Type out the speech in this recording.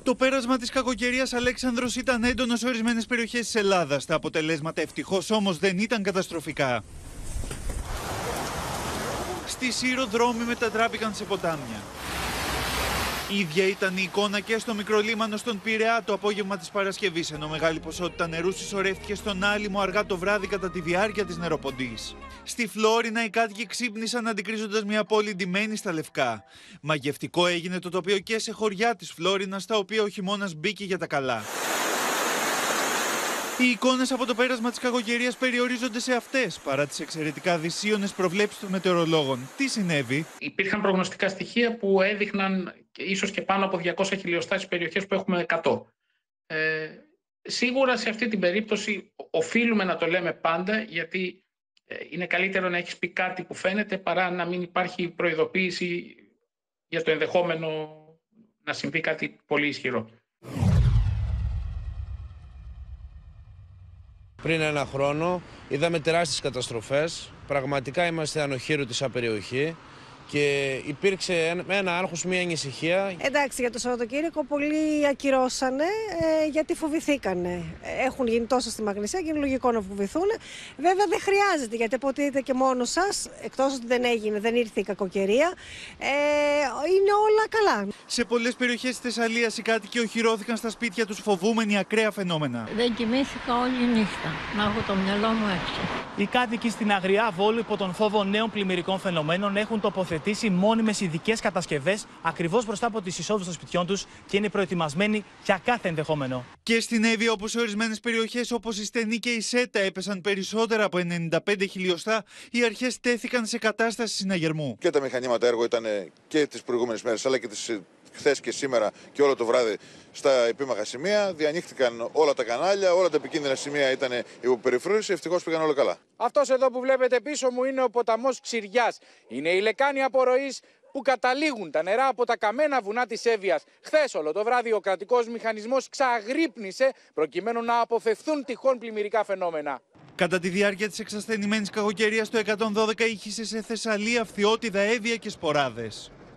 Το πέρασμα της κακοκαιρίας, Αλέξανδρος, ήταν έντονο σε ορισμένες περιοχές της Ελλάδας. Τα αποτελέσματα ευτυχώς όμως δεν ήταν καταστροφικά. Στη Σύρο δρόμοι μετατράπηκαν σε ποτάμια. Ίδια ήταν η εικόνα και στο μικρολίμανο στον Πειραιά το απόγευμα της Παρασκευής, ενώ μεγάλη ποσότητα νερού συσσωρεύτηκε στον άλυμο αργά το βράδυ κατά τη διάρκεια της νεροποντής. Στη Φλόρινα οι κάτοικοι ξύπνησαν αντικρίζοντας μια πόλη ντυμένη στα λευκά. Μαγευτικό έγινε το τοπίο και σε χωριά της Φλόρινας, στα οποία ο χειμώνας μπήκε για τα καλά. Οι εικόνες από το πέρασμα της κακοκαιρίας περιορίζονται σε αυτές, παρά τις εξαιρετικά δυσίωνες προβλέψεις των μετεωρολόγων. Τι συνέβη? Υπήρχαν προγνωστικά στοιχεία που έδειχναν ίσως και πάνω από 200 χιλιοστά στις περιοχές που έχουμε 100. Σίγουρα σε αυτή την περίπτωση οφείλουμε να το λέμε πάντα, γιατί είναι καλύτερο να έχεις πει κάτι που φαίνεται παρά να μην υπάρχει προειδοποίηση για το ενδεχόμενο να συμβεί κάτι πολύ ισχυρό. Πριν ένα χρόνο είδαμε τεράστιες καταστροφές. Πραγματικά είμαστε ανοχήρωτοι σαν περιοχή και υπήρξε ένα άγχος, μια ανησυχία. Εντάξει, για το Σαββατοκύριακο πολλοί ακυρώσανε γιατί φοβηθήκανε. Έχουν γίνει τόσο στη Μαγνησία και είναι λογικό να φοβηθούν. Βέβαια δεν χρειάζεται, γιατί από ό,τι είδατε και μόνο σας, εκτός ότι δεν ήρθε η κακοκαιρία, είναι όλα καλά. Σε πολλές περιοχές της Θεσσαλίας οι κάτοικοι οχυρώθηκαν στα σπίτια τους φοβούμενοι ακραία φαινόμενα. Δεν κοιμήθηκα όλη νύχτα, να έχω το μυαλό μου έξω. Οι κάτοικοι στην Αγριά Βόλου υπό τον φόβο νέων πλημμυρικών φαινομένων έχουν τοποθετήσει μόνιμες ειδικές κατασκευές ακριβώς μπροστά από τις εισόδους των σπιτιών τους και είναι προετοιμασμένοι για κάθε ενδεχόμενο. Και στην Εύβοια, όπως σε ορισμένες περιοχές όπως η Στενή και η Σέτα έπεσαν περισσότερα από 95 χιλιοστά, οι αρχές τέθηκαν σε κατάσταση συναγερμού. Και τα μηχανήματα έργο ήταν και τις προηγούμενες μέρες, αλλά και χθες και σήμερα και όλο το βράδυ στα επίμαχα σημεία. Διανοίχτηκαν όλα τα κανάλια, όλα τα επικίνδυνα σημεία ήταν υποπεριφρούρηση. Ευτυχώς πήγαν όλα καλά. Αυτός εδώ που βλέπετε πίσω μου είναι ο ποταμός Ξηριάς. Είναι η λεκάνη απορροής που καταλήγουν τα νερά από τα καμένα βουνά της Εύβοιας. Χθες όλο το βράδυ ο κρατικός μηχανισμός ξαγρύπνησε προκειμένου να αποφευθούν τυχόν πλημμυρικά φαινόμενα. Κατά τη διάρκεια της εξασθενημένης κακοκαιρίας, το 112 ήχησε σε Θεσσαλία, Φθιώτιδα, Εύβοια και Σποράδες.